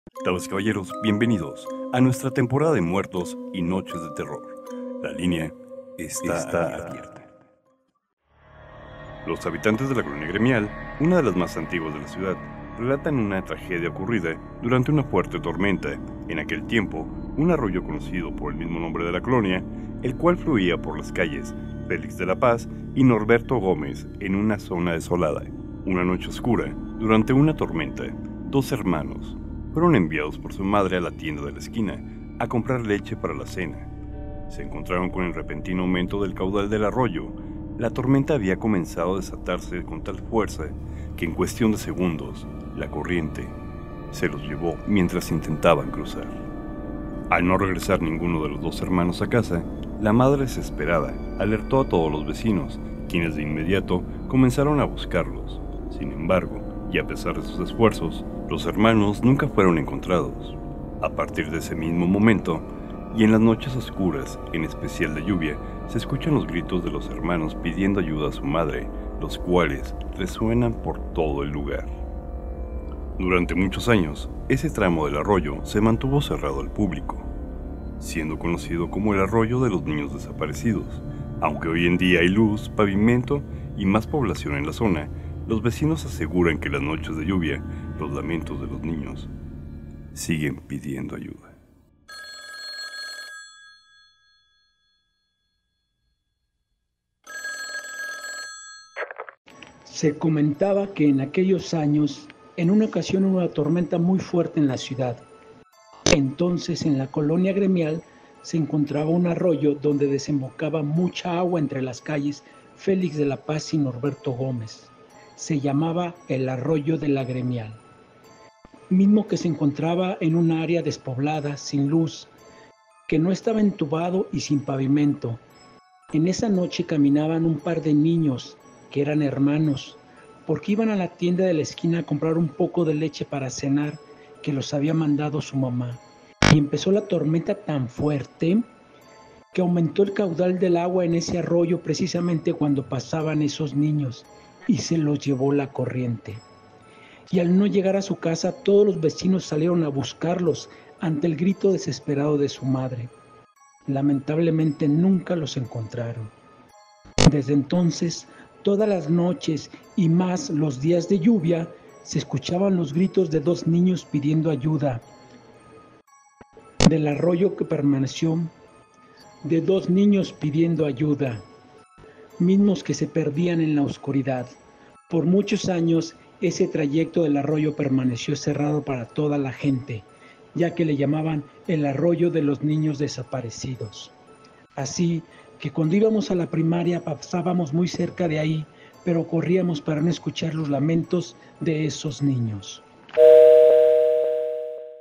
Damas y caballeros, bienvenidos a nuestra temporada de muertos y noches de terror. La línea está abierta. Los habitantes de la colonia gremial, una de las más antiguas de la ciudad, relatan una tragedia ocurrida durante una fuerte tormenta. En aquel tiempo, un arroyo conocido por el mismo nombre de la colonia, el cual fluía por las calles Félix de la Paz y Norberto Gómez en una zona desolada. Una noche oscura, durante una tormenta, dos hermanos fueron enviados por su madre a la tienda de la esquina a comprar leche para la cena. Se encontraron con el repentino aumento del caudal del arroyo. La tormenta había comenzado a desatarse con tal fuerza que en cuestión de segundos, la corriente se los llevó mientras intentaban cruzar. Al no regresar ninguno de los dos hermanos a casa, la madre desesperada alertó a todos los vecinos, quienes de inmediato comenzaron a buscarlos. Sin embargo, y a pesar de sus esfuerzos, los hermanos nunca fueron encontrados. A partir de ese mismo momento, y en las noches oscuras, en especial de lluvia, se escuchan los gritos de los hermanos pidiendo ayuda a su madre, los cuales resuenan por todo el lugar. Durante muchos años, ese tramo del arroyo se mantuvo cerrado al público, siendo conocido como el arroyo de los niños desaparecidos. Aunque hoy en día hay luz, pavimento y más población en la zona, los vecinos aseguran que las noches de lluvia, los lamentos de los niños siguen pidiendo ayuda. Se comentaba que en aquellos años, en una ocasión hubo una tormenta muy fuerte en la ciudad. Entonces, en la colonia gremial se encontraba un arroyo donde desembocaba mucha agua entre las calles Félix de la Paz y Norberto Gómez. Se llamaba el Arroyo de la Gremial, mismo que se encontraba en un área despoblada, sin luz, que no estaba entubado y sin pavimento. En esa noche caminaban un par de niños, que eran hermanos, porque iban a la tienda de la esquina a comprar un poco de leche para cenar, que los había mandado su mamá. Y empezó la tormenta tan fuerte que aumentó el caudal del agua en ese arroyo precisamente cuando pasaban esos niños, y se los llevó la corriente. Y al no llegar a su casa, todos los vecinos salieron a buscarlos ante el grito desesperado de su madre. Lamentablemente nunca los encontraron. Desde entonces, todas las noches y más los días de lluvia, se escuchaban los gritos de dos niños pidiendo ayuda. Del arroyo que permaneció, de dos niños pidiendo ayuda, mismos que se perdían en la oscuridad. Por muchos años, ese trayecto del arroyo permaneció cerrado para toda la gente, ya que le llamaban el arroyo de los niños desaparecidos. Así que cuando íbamos a la primaria pasábamos muy cerca de ahí, pero corríamos para no escuchar los lamentos de esos niños.